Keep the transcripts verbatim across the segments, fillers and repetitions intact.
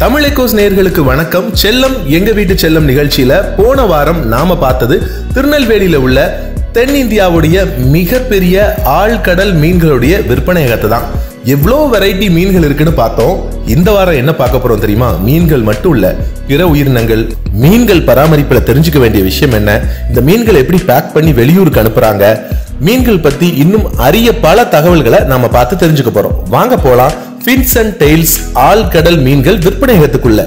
தமிழெக்கோஸ் நேயர்களுக்கு வணக்கம். செல்லம் எங்க வீட்டு செல்லம் நிகழ்ச்சியில போன வாரம் நாம பார்த்தது திருநெல்வேலியில உள்ள தென்னிந்தியாவுடைய மிகப்பெரிய ஆழ்கடல் மீன்களுடைய விற்பனையகத்தை தான். எவ்வளோ வெரைட்டி மீன்கள் இருக்குன்னு பார்த்தோம். இந்த வாரம் என்ன பார்க்க போறோம் தெரியுமா? மீன்கள் மட்டும் இல்ல, பிற உயிரினங்கள், மீன்கள் பராமரிப்புல தெரிஞ்சுக்க வேண்டிய விஷயம் என்ன, இந்த மீன்கள் எப்படி பேக் பண்ணி வெளியூருக்கு அனுப்புறாங்க, மீன்கள் பத்தி இன்னும் அரிய பல தகவல்களை நாம பார்த்து தெரிஞ்சுக்க போறோம். வாங்க போலாம் ஃபின்ஸ் அண்ட் டெய்ல்ஸ் ஆழ்கடல் மீன்கள் விற்பனையகத்துக்குள்ள.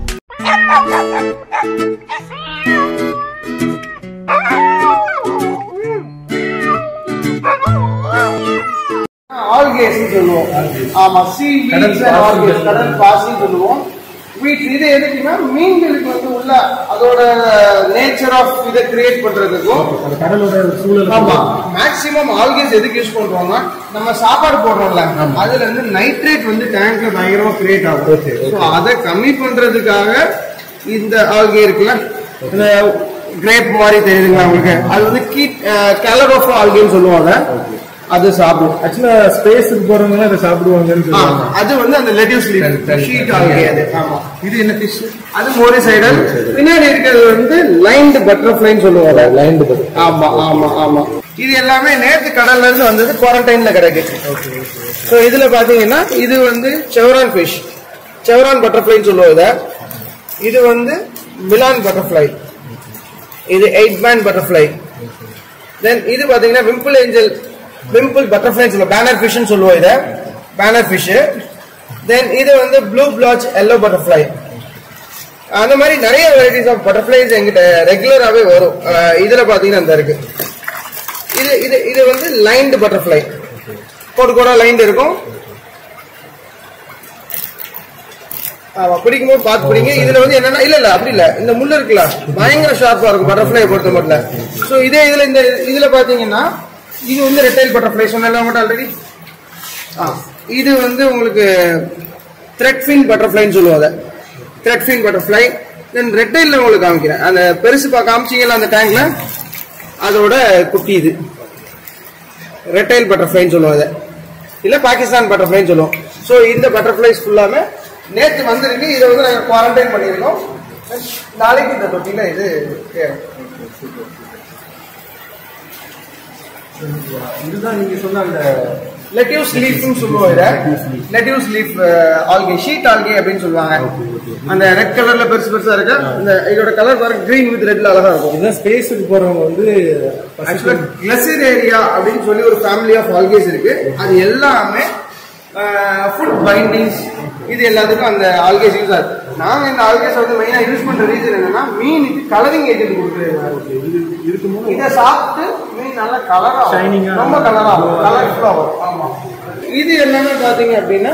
ஆல்கேஸ் சொல்லுவோம். ஆமா, சீ வீட்ஸ் அண்ட் ஆல்கேஸ், கடல் பாசி சொல்லுவோம். வீட்ஸ் இது எதுக்குன்னா மீன்களுக்கு வந்து உள்ள அதோட நேச்சர் ஆஃப் இதை கிரியேட் பண்றதுக்கும் கடலோட சூழல். ஆமா, மேக்ஸிமம் ஆல்கேஸ் எதுக்கு யூஸ் பண்றோம்னா நம்ம சாப்பாடு போடுறோம்ல, அதுல இருந்து நைட்ரேட் வந்து டேங்க்ல பயங்கரமா கிரியேட் ஆகும். அதை கம்மி பண்றதுக்காக இந்த ஆல்கே இருக்குல்ல, இந்த கிரேப் மாதிரி தெரியுதுங்களா உங்களுக்கு, அது வந்து கீட் கலர் ஆஃப் ஆல்கேன்னு சொல்லுவாங்க. அது சாப்பிடும். ஆக்சுவலா ஸ்பேஸ்க்கு போறவங்க அதை சாப்பிடுவாங்கன்னு சொல்லுவாங்க. அது வந்து அந்த லெட்யூஸ் லீஃப் ஷீட் ஆல்கே. அது ஆமா. இது என்ன ஃபிஷ்? அது மோரிசைடல். பின்னாடி இருக்கிறது வந்து லைன்டு பட்டர்ஃப்ளைன்னு சொல்லுவாங்க. Lined butter. ஆமா ஆமா ஆமா. இது எல்லாமே நேத்து கடல்ல இருந்து வந்தது, குவாரண்டைன்ல கிடைக்குது. சோ இதுல பாத்தீங்கன்னா இது வந்து செவரான் ஃபிஷ், செவரான் பட்டர்ஃப்ளைன்னு சொல்லுவாங்க. இது வந்து மிலான் பட்டர்ஃப்ளை, இது எயிட் பேண்ட் பட்டர்ஃப்ளை. தென் இது பாத்தீங்கன்னா விம்பிள் ஏஞ்சல், விம்பிள் பட்டர்ஃப்ளை சொல்லுவோம். பேனர் ஃபிஷ் சொல்லுவோம். இத பேனர் ஃபிஷ். தென் இது வந்து ப்ளூ பிளாச் எல்லோ பட்டர்ஃப்ளை. அந்த மாதிரி நிறைய வெரைட்டிஸ் ஆஃப் பட்டர்ஃப்ளைஸ் எங்கிட்ட ரெகுலராகவே வரும். இதுல பாத்தீங்கன்னா இந்த இருக்கு. இது இது இது வந்து லைன்டு பட்டர்ஃப்ளை, கோடு கோடா லைன் இருக்கும். ஆமா, பிடிக்கும் போது பார்த்து பிடிங்க. இதுல வந்து என்னன்னா இல்ல இல்ல அப்படி இல்ல, இந்த முள்ளு இருக்குல்ல பயங்கர ஷார்ப்பா இருக்கும் பட்டர்ஃப்ளை பொறுத்த மட்டும். சோ இதே இதுல இந்த இதுல பாத்தீங்கன்னா இது வந்து ரெட்டைல் பட்டர்ஃப்ளை சொன்னேன் மட்டும் ஆல்ரெடி. இது வந்து உங்களுக்கு த்ரெட் ஃபின் பட்டர்ஃப்ளைன்னு சொல்லுவாங்க. Thread fin butterfly. தென் ரெட்டைல்ல உங்களுக்கு காமிக்கிறேன். அந்த பெருசு பா காமிச்சிங்கல்ல அந்த டேங்க்ல, அதோட குட்டி இது ரெட்டைல் பட்டர்ஃப்ளைன்னு சொல்லுவாங்க, இல்ல பாகிஸ்தான் பட்டர்ஃப்ளைன்னு சொல்லுவோம். ஸோ இந்த பட்டர்ஃப்ளைஸ் ஃபுல்லாமே நேற்று வந்திருக்கு. இதை வந்து நாங்கள் குவாரண்டைன் பண்ணியிருக்கோம். நாளைக்கு இந்த தொட்டில இது தேவை. இதுதான் நீங்க சொன்ன அந்த லெட்யூஸ் லீஃப்னு சொல்லுவோம். இத lettuce leaf algae, sheet algae அப்படின்னு சொல்லுவாங்க. அந்த ரெட் கலர்ல பெருசு பெருசா இருக்கு. இந்த இதோட கலர் பாருங்க, கிரீன் வித் ரெட்ல அழகா இருக்கும். இதுதான் ஸ்பேஸுக்கு போறவங்க வந்து ஆக்சுவலா கிளசிரேரியா அப்படின்னு சொல்லி ஒரு ஃபேமிலி ஆஃப் ஆல்கேஸ் இருக்கு. அது எல்லாமே ஃபுட் பைண்டிங்ஸ், இது எல்லாத்துக்கும் அந்த ஆல்கேஸ் யூஸ் ஆகுது. நாங்க இந்த ஆல்கேஸ் வந்து மெயினா யூஸ் பண்ற ரீசன் என்னன்னா மீனுக்கு கலரிங் ஏஜென்ட் கொடுக்குறது. இதை சாப்பிட்டு மீன் நல்லா கலரா, ரொம்ப கலரா கலர்ஃபுல்லா வரும். ஆமா, இது எல்லாமே பாத்தீங்க அப்படின்னா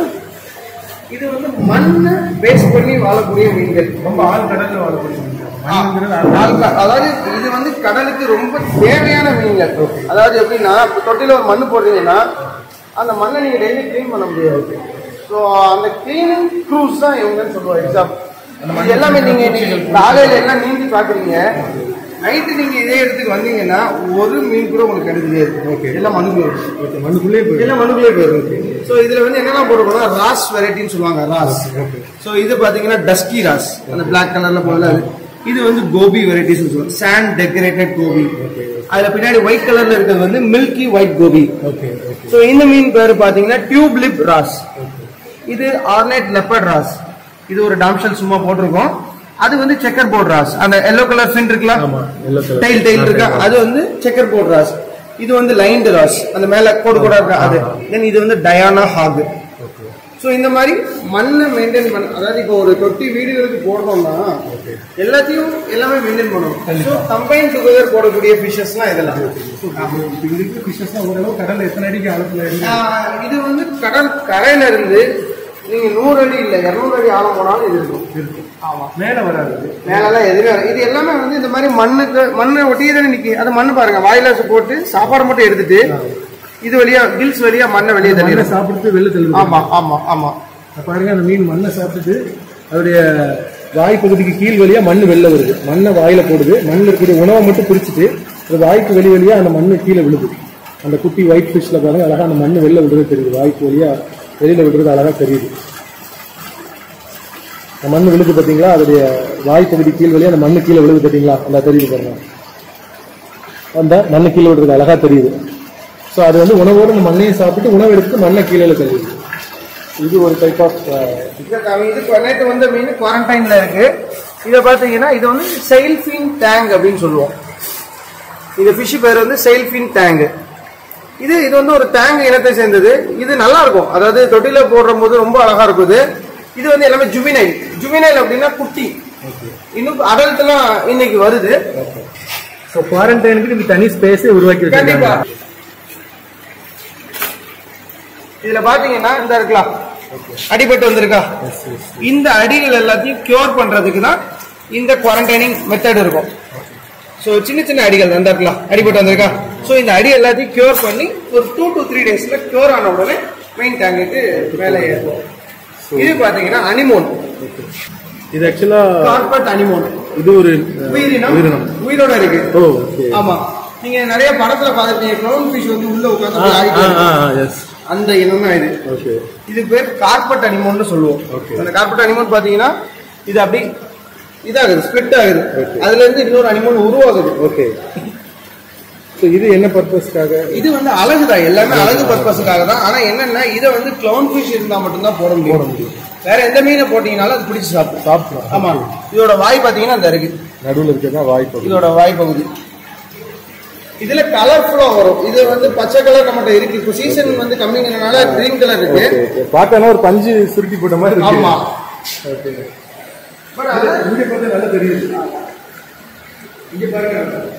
இது வந்து மண்ணை பேஸ் பண்ணி வாழக்கூடிய மீன்கள், ரொம்ப ஆழ்கடல்ல வாழக்கூடிய மீன்கள். அதாவது இது வந்து கடலுக்கு ரொம்ப தேவையான மீன்கள். அதாவது எப்படின்னா தொட்டில ஒரு மண்ணு போடுறீங்கன்னா அந்த மண்ணை நீங்க டெய்லி கிளீன் பண்ண முடியாது. ஸோ அந்த கிளீனிங் க்ரூஸ் தான் இவங்கன்னு சொல்லுவாங்க. எக்ஸாம்பிள் எல்லாமே நீங்க காலையில எல்லாம் நீந்தி பாக்குறீங்க, நைட்டு நீங்க இதே இடத்துக்கு வந்தீங்கன்னா ஒரு மீன் கூட உங்களுக்கு கிடைக்கவே இருக்கு. எல்லாம் மண்ணுக்குள்ளே மண்ணுக்குள்ளே எல்லாம் மண்ணுக்குள்ளே போயிருக்கு. ஸோ இதுல வந்து என்னெல்லாம் போடுறோம்னா ராஸ் வெரைட்டின்னு சொல்லுவாங்க. ராஸ். ஸோ இது பாத்தீங்கன்னா டஸ்கி ராஸ், அந்த பிளாக் கலர்ல போல. இது வந்து கோபி வெரைட்டிஸ் சொல்லுவாங்க, சாண்ட் டெக்கரேட்டட் கோபி. அதுல பின்னாடி ஒயிட் கலர்ல இருக்கிறது வந்து மில்கி ஒயிட் கோபி. சோ இந்த மீன் பேரு பாத்தீங்கன்னா டியூப் லிப் ராஸ். இது ஆர்னைட் லெப்பர்ட் ராஸ். இது ஒரு டாம்ஷல் சும்மா போட்டிருக்கோம். அது வந்து செக்கர் போர்ட் ராஸ். அந்த எல்லோ கலர் ஃபின் இருக்கலாம், டெயில் டெயில் இருக்கா, அது வந்து செக்கர் போர்ட் ராஸ். இது வந்து லைன்டு ராஸ், அந்த மேல கோடு கூட இருக்கா அது. தென் இது வந்து டயானா ஹாக். ஸோ இந்த மாதிரி மண்ணை மெயின்டைன் பண்ண, அதாவது இப்போ ஒரு தொட்டி வீடுகளுக்கு போடுறோம்னா எல்லாத்தையும் எல்லாமே மெயின்டைன் பண்ணணும். ஸோ கம்பைன் டுகெதர் போடக்கூடிய ஃபிஷஸ்லாம் இதெல்லாம். ஃபிஷஸ்லாம் ஓரளவு கடல் எத்தனை அடிக்கு ஆழத்துல? இது வந்து கடல் கரையில இருந்து நீங்க நூறு அடி இல்ல இருநூறு அடி ஆழம் போனாலும் இது இருக்கும். ஆமா, மேல வராது, மேலெல்லாம் எதுவுமே. இது எல்லாமே வந்து இந்த மாதிரி மண்ணுக்கு மண்ணை ஒட்டியே தானே நிக்கி. அது மண்ணு பாருங்க, வாயில போட்டு சாப்பாடு மட்டும் எடுத்துட்டு இது வழியா கில்ஸ் வழியா மண்ணை வெளியே தள்ளி சாப்பிட்டு வெளில தள்ளு. ஆமா ஆமா ஆமா. பாருங்க, அந்த மீன் மண்ணை சாப்பிட்டுட்டு அதோடைய வாய் பகுதிக்கு கீழ் வழியா மண் வெளில வருது. மண்ணை வாயில போடுது, மண்ணில் இருக்கக்கூடிய உணவை மட்டும் பிரிச்சுட்டு அது வாய்க்கு வெளி வழியா அந்த மண்ணு கீழே விழுது. அந்த குட்டி ஒயிட் ஃபிஷ்ல பாருங்க, அழகா அந்த மண்ணு வெளில விடுறது தெரியுது, வாய்க்கு வழியா வெளியில விடுறது அழகா தெரியுது. மண் விழுது பார்த்தீங்களா, அதோடைய வாய்ப்பகுதி கீழ் வழியா அந்த மண்ணு கீழே விழுது பார்த்தீங்களா, அந்த தெரியுது பாருங்க, அந்த மண்ணு கீழே விடுறது அழகா தெரியுது. ஸோ அது வந்து உணவோடு அந்த மண்ணையை சாப்பிட்டு உணவு எடுத்து மண்ணை கீழே தெரியுது. இது ஒரு டைப் ஆஃப் இது நேற்று வந்த மீன் குவாரண்டைன்ல இருக்கு. இதை பார்த்தீங்கன்னா இது வந்து செயில்ஃபின் டேங்க் அப்படின்னு சொல்லுவோம். இந்த ஃபிஷ் பேர் வந்து செயில்ஃபின் டேங்க். இது இது வந்து ஒரு டேங்க் இனத்தை சேர்ந்தது. இது நல்லா இருக்கும், அதாவது தொட்டில போடுற போது ரொம்ப அழகா இருக்குது. இது வந்து எல்லாமே ஜுவினைல். ஜுவினைல் அப்படின்னா குட்டி, இன்னும் அடல்ட் எல்லாம் இன்னைக்கு வருது. ஸோ குவாரண்டைனுக்கு இது தனி ஸ்பேஸ் உருவாக்கி கண்டிப்பா. இதுல பாத்தீங்கன்னா இந்த இருக்கலாம் அடிபட்டு வந்திருக்கா, இந்த அடிகள் எல்லாத்தையும் கியூர் பண்றதுக்கு தான் இந்த குவாரண்டைனிங் மெத்தட் இருக்கும். ஸோ சின்ன சின்ன அடிகள் அந்த இருக்கலாம் அடிபட்டு வந்திருக்கா, ஸோ இந்த அடி எல்லாத்தையும் கியூர் பண்ணி ஒரு டூ டு த்ரீ டேஸ்ல கியூர் ஆன உடனே மெயின் டேங்குக்கு மேலே ஏறும். இது பாத்தீங்கன்னா அனிமோன். இது ஆக்சுவலா கார்பெட் அனிமோன். இது ஒரு உயிரினம், உயிரோட இருக்கு. ஆமா, நீங்க நிறைய படத்துல பாத்துருக்கீங்க, க்ளவுன் ஃபிஷ் வந்து உள்ள உட்கார்ந்து அந்த இனம் தான் இது. இது பேர் கார்பெட் அனிமோன்னு சொல்லுவோம். அந்த கார்பெட் அனிமோன் பாத்தீங்கன்னா இது அப்படி இதாகுது, ஸ்பிளிட் ஆகுது, அதுல இருந்து இன்னொரு அனிமோன் உருவாகுது. ஓகே, இது என்ன பர்பஸ்க்காக? இது வந்து அழகுதான், எல்லாமே அழகு பர்பஸ்க்காக தான். ஆனா என்னன்னா இதை வந்து க்ளவுன் ஃபிஷ் இருந்தா மட்டும்தான் போட முடியும். வேற எந்த மீனை போட்டீங்கன்னாலும் அது பிடிச்சி சாப்பிடும் சாப்பிடும் ஆமா. இதோட வாய் பாத்தீங்கன்னா அந்த இருக்கு, நடுவில் இருக்கிறதா வாய் பகுதி. இதோட வாய் பகுதி இதுல கலர்ஃபுல்லா வரும். இது வந்து பச்சை கலர் நம்மகிட்ட இருக்கு. இப்போ சீசன் வந்து கம்மிங்கிறதுனால கிரீன் கலர் இருக்கு. பார்க்கணும் ஒரு பஞ்சு சுருட்டி போட்ட மாதிரி இருக்கு. ஆமா, பட் அது இங்க பார்த்தா நல்லா தெரியுது. இங்க பாருங்க,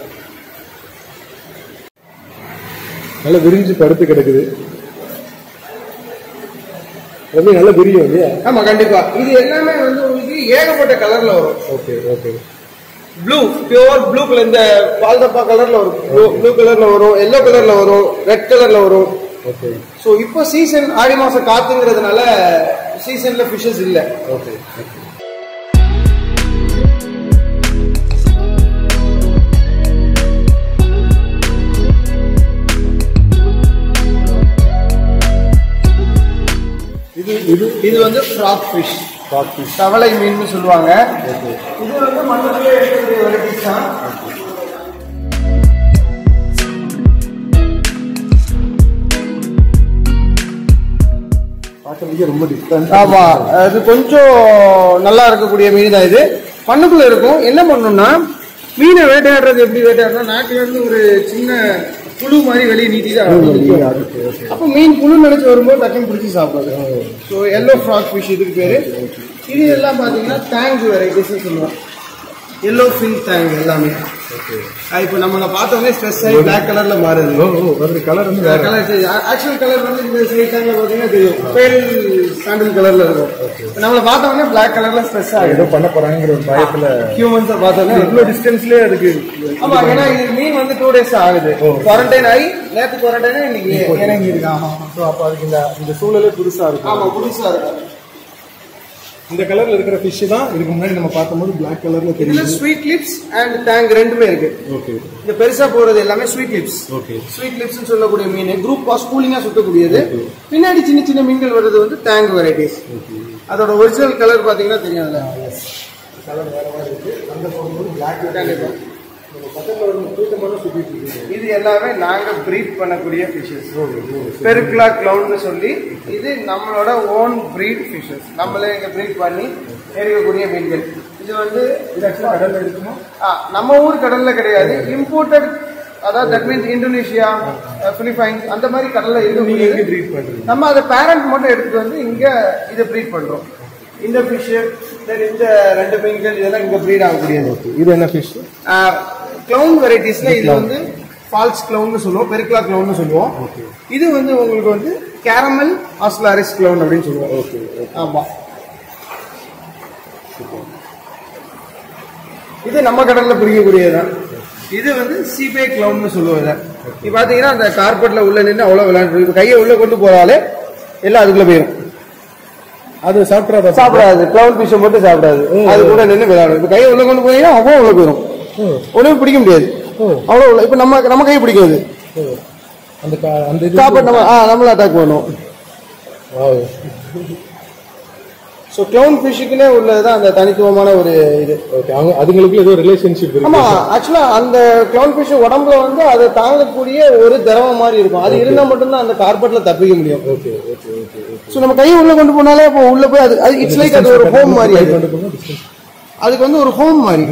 நல்லா விரிஞ்சு படுத்து கிடக்குது. ரொம்ப நல்ல விரியும் இல்லையா? ஆமா கண்டிப்பா. இது எல்லாமே வந்து உங்களுக்கு ஏகப்பட்ட கலர்ல வரும். Okay okay. Blue, pure blue colour, இந்த பால்தப்பா கலர்ல வரும், ப்ளூ கலர்ல வரும், எல்லோ கலர்ல வரும், ரெட் கலர்ல வரும். ஓகே. சோ இப்போ சீசன் ஆடி மாசம் காத்துங்கிறதுனால சீசன்ல ஃபிஷஸ் இல்ல. ஓகே. இது இது இது வந்து ஃப்ராக் ஃபிஷ், தவளை மீன் சொல்லுவாங்க. இது வந்து மண்ணுக்குள்ளே இருக்கக்கூடிய வெரைட்டிஸ் தான். பார்க்கறதுக்கு ரொம்ப டிஃபரண்ட். ஆமா, அது கொஞ்சம் நல்லா இருக்கக்கூடிய மீன் தான். இது மண்ணுக்குள்ள இருக்கும். என்ன பண்ணணும்னா மீனை வேட்டையாடுறது எப்படி வேட்டையாடுறோம், நாட்டுல இருந்து ஒரு சின்ன புழு மாதிரி வெளியே நீட்டி தான். அப்ப மீன் புழு நினைச்சு வரும்போது டக்குன்னு பிடிச்சி சாப்பிடுறது. ஸோ எல்லோ ஃப்ராக் ஃபிஷ் இதுக்கு பேரு. இது எல்லாம் பாத்தீங்கன்னா டேங்க் வெரைட்டிஸ் சொல்லுவோம். எல்லோ ஃபின் டேங்க் எல்லாமே. இப்போ நம்மள பார்த்தோன்னே ஸ்ட்ரெஸ் ஆகி பிளாக் கலர்ல மாறுது. கலர் வந்து கலர் ஆக்சுவல் கலர் வந்து இந்த சைட் டேங்க்ல பாத்தீங்கன்னா தெரியும், பேல் சாண்டில் கலர்ல இருக்கும். நம்மள பார்த்தோன்னே பிளாக் கலர்ல ஸ்ட்ரெஸ் ஆகும். ஏதோ பண்ண போறாங்கிற ஒரு பயத்துல ஹியூமன்ஸை பார்த்தோன்னே இவ்வளவு டிஸ்டன்ஸ்லயே அதுக்கு. ஆமா, ஏன்னா இது மீன் வந்து டூ டேஸ் ஆகுது குவாரண்டைன் ஆகி. நேற்று குவாரண்டைன் இன்னைக்கு இறங்கி இருக்கான். அப்ப அதுக்கு இந்த இந்த சூழலே புதுசா இருக்கும். ஆமா, புதுசா இருக்கும். இந்த கலர்ல இருக்கிற ஃபிஷ் தான் இதுக்கு முன்னாடி நம்ம பார்க்கும்போது பிளாக் கலர்ல தெரியும். ஸ்வீட் லிப்ஸ் அண்ட் டேங்க் ரெண்டுமே இருக்கு. ஓகே. இந்த பெருசா போறது எல்லாமே sweet lips. Okay. Sweet lips சொல்லக்கூடிய மீன் குரூப் ஆஃப் கூலிங்கா சுத்தக்கூடியது. பின்னாடி சின்ன சின்ன மீன்கள் வர்றது வந்து டேங்க் வெரைட்டிஸ். அதோட ஒரிஜினல் கலர் பாத்தீங்கன்னா தெரியும். அதுல கலர் வேற மாதிரி இருக்கு. அந்த போகும்போது பிளாக் டேங்க். இது எல்லாமே நாங்க பிரீட் பண்ணக்கூடிய ஃபிஷஸ். பெருக்லா கிளவுட்னு சொல்லி இது நம்மளோட ஓன் பிரீட் ஃபிஷஸ். நம்மளே இங்க பிரீட் பண்ணி இருக்கக்கூடிய மீன்கள். இது வந்து கடல்ல இருக்குமா? நம்ம ஊர் கடல்ல கிடையாது, இம்போர்ட்டட். அதாவது தட் மீன்ஸ் இந்தோனேஷியா, பிலிப்பைன்ஸ் அந்த மாதிரி கடல்ல இருக்கு. நம்ம அதை பேரண்ட் மட்டும் எடுத்துட்டு வந்து இங்க இதை பிரீட் பண்றோம். இந்த ஃபிஷ், இந்த ரெண்டு மீன்கள் இதெல்லாம் இங்க பிரீட் ஆகக்கூடியது. இது என்ன ஃபிஷ்? கிளவுன் வெரைட்டிஸ்ல இது வந்து ஃபால்ஸ் கிளவுன் சொல்லுவோம், பெருக்லா கிளவுன் சொல்லுவோம். இது வந்து உங்களுக்கு வந்து கேரமல் ஆஸ்லாரிஸ் கிளவுன் அப்படின்னு சொல்லுவோம். ஓகே. ஆமா, இது நம்ம கடல்ல பிடிக்கக்கூடியதுதான். இது வந்து சீபே கிளவுன் சொல்லுவாங்க. இப்ப பாத்தீங்கன்னா அந்த கார்பெட்ல உள்ள நின்று அவ்வளவு விளையாண்டு கையை உள்ள கொண்டு போறாலே எல்லாம் அதுக்குள்ள போயிடும். அது சாப்பிடாது சாப்பிடாது கிளவுன் ஃபிஷ் மட்டும் சாப்பிடாது. அது கூட நின்று விளையாடும். இப்ப கையை உள்ள கொண்டு போனீங்கன்னா அவ்வளவு உள்ள போயிடும். ஒண்ணுமே பிடிக்க முடியாது. அவ்வளவு இப்ப நம்ம நம்ம கை பிடிக்காது. அந்த அந்த கார்பெட் நம்ம நம்மள அட்டாக் பண்ணுவோம். ஸோ கிளவுன் ஃபிஷ்ஷுக்குன்னே உள்ளதுதான் அந்த தனித்துவமான ஒரு இது. ஓகே, அவங்க அதுங்களுக்கு ஏதோ ரிலேஷன்ஷிப் இருக்கு. ஆமா, ஆக்சுவலா அந்த கிளவுன் ஃபிஷ் உடம்புல வந்து அதை தாங்கக்கூடிய ஒரு திரவம் மாதிரி இருக்கும். அது இருந்தா மட்டும்தான் அந்த கார்பெட்ல தப்பிக்க முடியும். Okay okay okay. ஸோ நம்ம கையை உள்ள கொண்டு போனாலே இப்போ உள்ள போய் அது இட்ஸ் லைக் அது ஒரு ஹோம் மாதிரி. அதுக்கு வந்து ஒரு ஹோம் மாதிரி.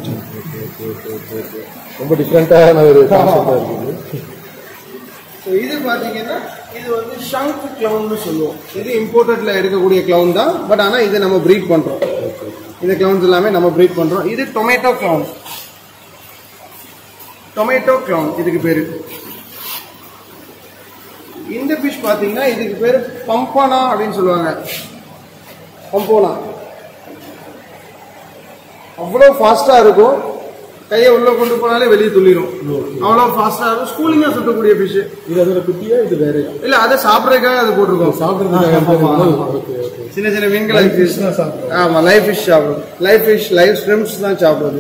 ரொம்ப டிஃப்ரெண்டான ஒரு கான்செப்டா இருக்குது. ஸோ இது பாத்தீங்கன்னா இது வந்து ஷங்க் கிளவுன்னு சொல்லுவோம். இது இம்போர்ட்டட்ல இருக்கக்கூடிய கிளவுன் தான். பட் ஆனா இதை நம்ம ப்ரீட் பண்றோம். இந்த கிளவுன்ஸ் எல்லாமே நம்ம ப்ரீட் பண்றோம். இது டொமேட்டோ கிளவுன். டொமேட்டோ கிளவுன் இதுக்கு பேரு. இந்த ஃபிஷ் பாத்தீங்கன்னா இதுக்கு பேரு பம்பானா அப்படின்னு சொல்லுவாங்க. பம்போனா அவ்வளோ ஃபாஸ்டா இருக்கும். கையை உள்ள கொண்டு போனாலே வெளியே துள்ளிடும். அவ்வளவு ஃபாஸ்டா இருக்கும். ஸ்கூலிங்கா சுத்தக்கூடிய ஃபிஷ். இது அதோட குட்டியா இது வேற? இல்ல, அதை சாப்பிடறதுக்காக அது போட்டிருக்கோம். சாப்பிடுறதுக்காக சின்ன சின்ன மீன்கள் லைஃப் ஃபிஷ் தான் சாப்பிடுறது. ஆமா, லைஃப் ஃபிஷ் சாப்பிடுறது. லைஃப் ஃபிஷ் லைஃப் ஸ்ட்ரிம்ஸ் தான் சாப்பிடுறது.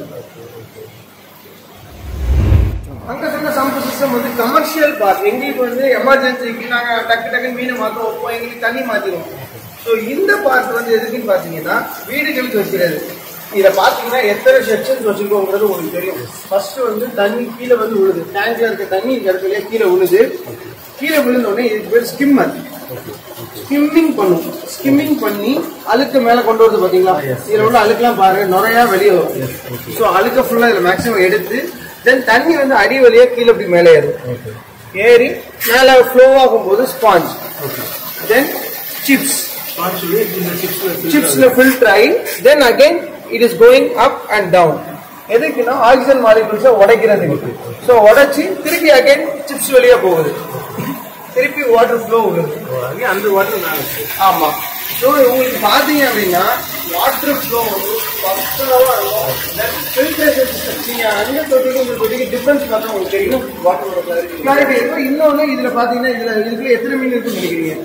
அங்க சொன்ன சம்பு சிஸ்டம் வந்து கமர்ஷியல் பார்ட். எங்களுக்கு வந்து எமர்ஜென்சிக்கு நாங்க டக்கு டக்குன்னு மீனை மாத்தோம், வைப்போம், எங்களுக்கு தண்ணி மாத்திடுவோம். ஸோ இந்த பார்ட் வந்து எதுக்குன்னு பாத்தீங்கன்னா வீடுகளுக்கு வைக்கிறது. இதை பாத்தீங்கன்னா எத்தனை செக்ஷன்ஸ் வச்சிருக்கோங்கிறது உங்களுக்கு தெரியும். ஃபர்ஸ்ட் வந்து தண்ணி கீழே வந்து விழுது. டேங்க்ல இருக்க தண்ணி இந்த இடத்துல கீழே விழுது. கீழே விழுந்தோடனே இதுக்கு பேர் ஸ்கிம்மர். ஸ்கிம்மிங் பண்ணும். ஸ்கிம்மிங் பண்ணி அழுக்க மேல கொண்டு வருது பாத்தீங்களா? இதுல உள்ள அழுக்கெல்லாம் பாருங்க நிறைய வெளியே வரும். ஸோ அழுக்க ஃபுல்லா இதுல மேக்ஸிமம் எடுத்து தென் தண்ணி வந்து அடி வழியா கீழே இப்படி மேலே ஏறும். ஏறி மேல ஃப்ளோ ஆகும் போது ஸ்பாஞ்ச், தென் சிப்ஸ். சிப்ஸ்ல ஃபில்டர் ஆகி then again it is going up and down. எதுக்குன்னா ஆக்சிஜன் மாலிகுல்ஸை உடைக்கிறதுக்கு. ஸோ உடைச்சி திருப்பி அகைன் சிப்ஸ் வெளியே போகுது. திருப்பி வாட்டர் ஃப்ளோ வருது. அந்த வாட்டர் ஆமா. ஸோ உங்களுக்கு பாத்தீங்க அப்படின்னா வாட்டர் ஃப்ளோ வந்து பக்கவா இருக்கும். ஃபில்ட்ரேஷன் சிஸ்டம் நீங்க அங்க தொட்டிக்கு இந்த தொட்டிக்கு டிஃபரன்ஸ் பார்த்தா உங்களுக்கு தெரியும். வாட்டரோட கிளாரிட்டி இருக்கும். இன்னொன்னு இதுல பாத்தீங்கன்னா இதுல இதுக்குள்ள எத்தனை மீன் இருக்குன்னு நினைக்கிறீங்க?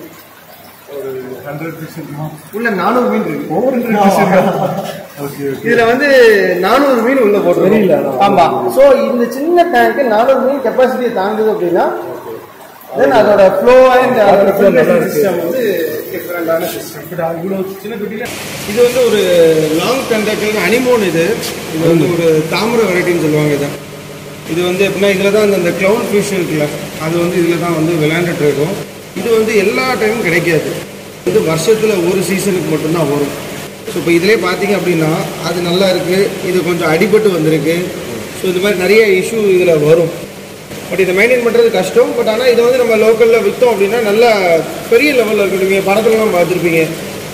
உள்ள நானூறு மீன் இருக்கு. இதுல வந்து நானூறு மீன் உள்ள போட்டு. ஆமா. சோ இந்த சின்ன டேங்க் நானூறு மீன் கெப்பாசிட்டியை தாங்குது அப்படின்னா தென் அதோட ஃப்ளோ அண்ட் அதோட ஃபில்ட்ரேஷன் சிஸ்டம் வந்து டிஃபரெண்டான சிஸ்டம். இவ்வளவு சின்ன குட்டியில இது வந்து ஒரு லாங் டெண்டக்கிள் அனிமோன். இது இது வந்து ஒரு தாமிர வெரைட்டின்னு சொல்லுவாங்க. இதை இது வந்து எப்படின்னா இதுல தான் அந்த கிளவுன் ஃபிஷ் இருக்குல்ல, அது வந்து இதுல தான் வந்து விளையாண்டுட்டு இருக்கும். இது வந்து எல்லா டைமும் கிடைக்காது. இது வருஷத்துல ஒரு சீசனுக்கு மட்டும்தான் வரும். ஸோ இப்போ இதிலே பார்த்தீங்க அப்படின்னா அது நல்லா இருக்கு, இது கொஞ்சம் அடிபட்டு வந்திருக்கு. ஸோ இந்த மாதிரி நிறைய இஷ்யூ இதில் வரும். பட் இதை மெயின்டைன் பண்ணுறது கஷ்டம். பட் ஆனால் இதை வந்து நம்ம லோக்கலில் விற்றோம் அப்படின்னா நல்லா பெரிய லெவலில் இருக்கும். நீங்கள் படத்துலலாம் பார்த்துருப்பீங்க.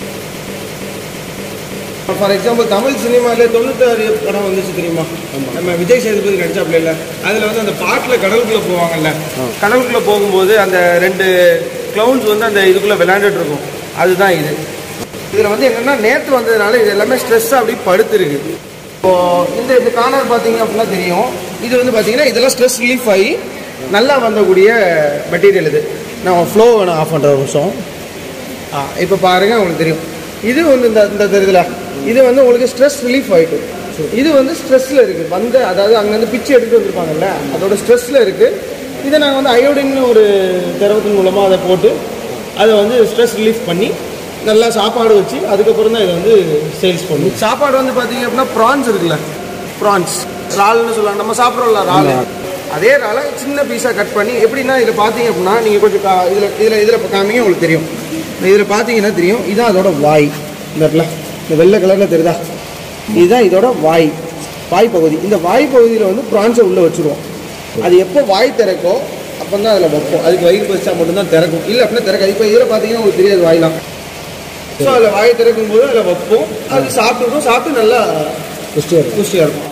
ஃபார் எக்ஸாம்பிள் தமிழ் சினிமாவிலே தொண்ணூத்தாறு படம் வந்துச்சு தெரியுமா? நம்ம விஜய் சேதுபதி நடிச்சாப்ல இல்லை, அதில் வந்து அந்த பாட்டில் கடலுக்குள்ளே போவாங்கல்ல, கடலுக்குள்ளே போகும்போது அந்த ரெண்டு கிளவுன்ஸ் வந்து அந்த இதுக்குள்ளே விளையாண்டுட்டு இருக்கும். அதுதான் இது. இதில் வந்து என்னென்னா நேற்று வந்ததுனால இது எல்லாமே ஸ்ட்ரெஸ்ஸாக அப்படி படுத்துருக்கு. இப்போது இந்த இந்த கார்னர் பார்த்தீங்க அப்படின்னா தெரியும். இது வந்து பார்த்தீங்கன்னா இதெல்லாம் ஸ்ட்ரெஸ் ரிலீஃப் ஆகி நல்லா வந்தக்கூடிய மெட்டீரியல். இது நான் ஃப்ளோ வேணும் ஆஃப் பண்ணுற ஒரு நிமிஷம். ஆ இப்போ பாருங்கள் உங்களுக்கு தெரியும். இது வந்து இந்த இந்த தெரியுதுல, இது வந்து உங்களுக்கு ஸ்ட்ரெஸ் ரிலீஃப் ஆகிட்டு. இது வந்து ஸ்ட்ரெஸ்ஸில் இருக்குது. வந்து அதாவது அங்கேருந்து பிச்சு எடுத்துகிட்டு வந்துருப்பாங்கல்ல, அதோட ஸ்ட்ரெஸ்ஸில் இருக்குது. இதை நாங்கள் வந்து அயோடின்னு ஒரு திரவத்தின் மூலமாக அதை போட்டு அதை வந்து ஸ்ட்ரெஸ் ரிலீஃப் பண்ணி நல்லா சாப்பாடு வச்சு அதுக்கப்புறம் தான் இதை வந்து சேல்ஸ் பண்ணும். சாப்பாடு வந்து பார்த்தீங்க அப்படின்னா ப்ரான்ஸ் இருக்குல்ல, ப்ரான்ஸ் இறால்னு சொல்லுவாங்க. நம்ம சாப்பிட்றோம்ல இறால், அதே இறாலை சின்ன பீஸாக கட் பண்ணி எப்படின்னா இதில் பார்த்தீங்க அப்படின்னா நீங்கள் கொஞ்சம் கா இதில் இதில் இதில் இப்போ காமிங்க உங்களுக்கு தெரியும். இதில் பார்த்தீங்கன்னா தெரியும். இதுதான் அதோட வாய். இந்த இடத்துல இந்த வெள்ளை கலரில் தெரியுதா, இதுதான் இதோட வாய் வாய் பகுதி. இந்த வாய் பகுதியில் வந்து ப்ரான்ஸை உள்ளே வச்சுருவோம். அது எப்போ வாய் திறக்கோ அப்போ தான் அதில் வைப்போம். அதுக்கு வயிறு பறிச்சா மட்டும்தான் திறக்கும், இல்லை அப்படின்னா திறக்காது. இப்போ இதில் பார்த்தீங்கன்னா உங்களுக்கு தெரியாது வாய்லாம். ஸோ அதில் வாயை திறக்கும் போது அதில் வைப்போம். அது சாப்பிட்டுடும், சாப்பிட்டு நல்லா புஷ்டியாக இருக்கும் புஷ்டியாக இருக்கும்.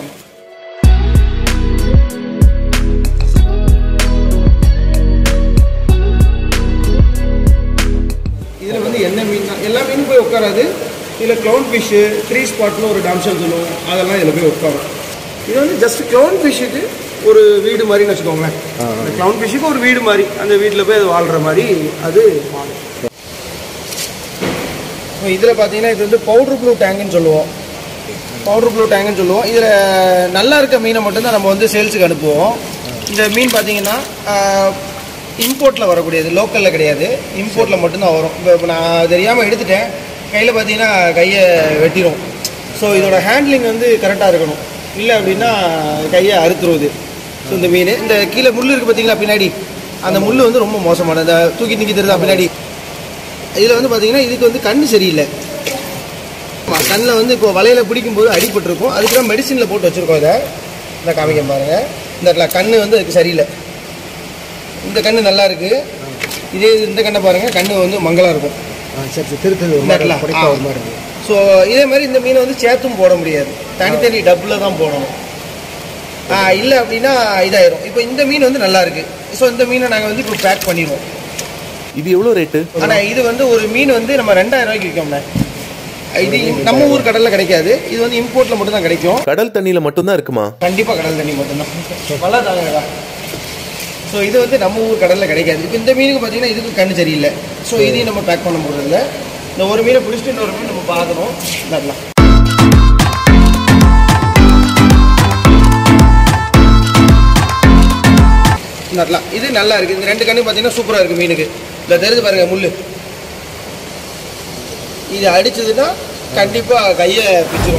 இதில் வந்து என்ன மீன் தான் எல்லா மீனும் போய் உட்காராது. இதில் க்ளவுன் ஃபிஷ்ஷு, த்ரீ ஸ்பாட்னு ஒரு டாம்ஷன் சொல்லுவோம், அதெல்லாம் இதில் போய் உட்காரும். இது வந்து ஜஸ்ட் க்ளவுன் ஃபிஷ்ஷுக்கு ஒரு வீடு மாதிரின்னு வச்சுக்கோங்களேன். அந்த க்ளவுன் ஃபிஷ்ஷுக்கு ஒரு வீடு மாதிரி, அந்த வீட்டில் போய் அது வாழ்கிற மாதிரி அது மாறும். இதில் பார்த்தீங்கன்னா இது வந்து பவுடர் ப்ளூ டேங்குன்னு சொல்லுவோம். பவுடர் ப்ளூ டேங்குன்னு சொல்லுவோம். இதில் நல்லா இருக்க மீனை மட்டும்தான் நம்ம வந்து சேல்ஸுக்கு அனுப்புவோம். இந்த மீன் பார்த்தீங்கன்னா இம்போர்ட்டில் வரக்கூடியது, லோக்கலில் கிடையாது. இம்போர்ட்டில் மட்டும்தான் வரும். இப்போ இப்போ நான் தெரியாமல் எடுத்துட்டேன். கையில் பார்த்தீங்கன்னா கையை வெட்டிடும். ஸோ இதோட ஹேண்ட்லிங் வந்து கரெக்டாக இருக்கணும், இல்லை அப்படின்னா கையை அறுத்துருவது. ஸோ இந்த மீன் இந்த கீழே முள் இருக்குது பார்த்தீங்களா பின்னாடி, அந்த முள் வந்து ரொம்ப மோசமான இந்த தூக்கி தூக்கி தருதா பின்னாடி. இதில் வந்து பார்த்தீங்கன்னா இதுக்கு வந்து கண் சரியில்லை. கண்ணில் வந்து இப்போ வலையில் பிடிக்கும்போது அடிபட்டிருக்கும், அதுக்கெல்லாம் மெடிசினில் போட்டு வச்சுருக்கோம். இதை இந்த காமிக்க பாருங்கள், இந்த இடத்துல கண் வந்து அதுக்கு சரியில்லை. இந்த கண் நல்லா இருக்குது, இதே இந்த கண்ணை பாருங்கள் கண் வந்து மங்களாக இருக்கும். சரி திருத்தல் இந்த இடத்துல. ஸோ இதே மாதிரி இந்த மீனை வந்து சேர்த்தும் போட முடியாது, தனித்தனி டப்பில் தான் போடணும். இல்லை அப்படின்னா இதாயிரும். இப்போ இந்த மீன் வந்து நல்லா இருக்குது. ஸோ இந்த மீனை நாங்கள் வந்து இப்போ பேக் பண்ணிடுவோம். இது எவ்வளோ ரேட்டு? ஆனால் இது வந்து ஒரு மீன் வந்து நம்ம ரெண்டாயிரம் ரூபாய்க்கு விற்கோம்ண்ணே. இது நம்ம ஊர் கடலில் கிடைக்காது, இது வந்து இம்போர்ட்டில் மட்டும் தான் கிடைக்கும். கடல் தண்ணியில் மட்டும்தான் இருக்குமா? கண்டிப்பாக கடல் தண்ணி மட்டும்தான். நல்லா தாங்கடா. ஸோ இது வந்து நம்ம ஊர் கடலில் கிடைக்காது. இப்போ இந்த மீனுக்கு பார்த்தீங்கன்னா இதுக்கு கண் சரியில்லை. ஸோ இதையும் நம்ம பேக் பண்ண முடியல. இந்த ஒரு மீனை பிடிச்சிட்டு இன்னொரு மீன் நம்ம பார்க்கணும். நல்லா நல்லா இது நல்லா இருக்குது. இந்த ரெண்டு கண்ணு பார்த்தீங்கன்னா சூப்பராக இருக்குது மீனுக்கு. இல்லை தெரிஞ்சு பாருங்கள் முள், இது அடிச்சதுன்னா கண்டிப்பாக கையை பிடிச்சிடும்.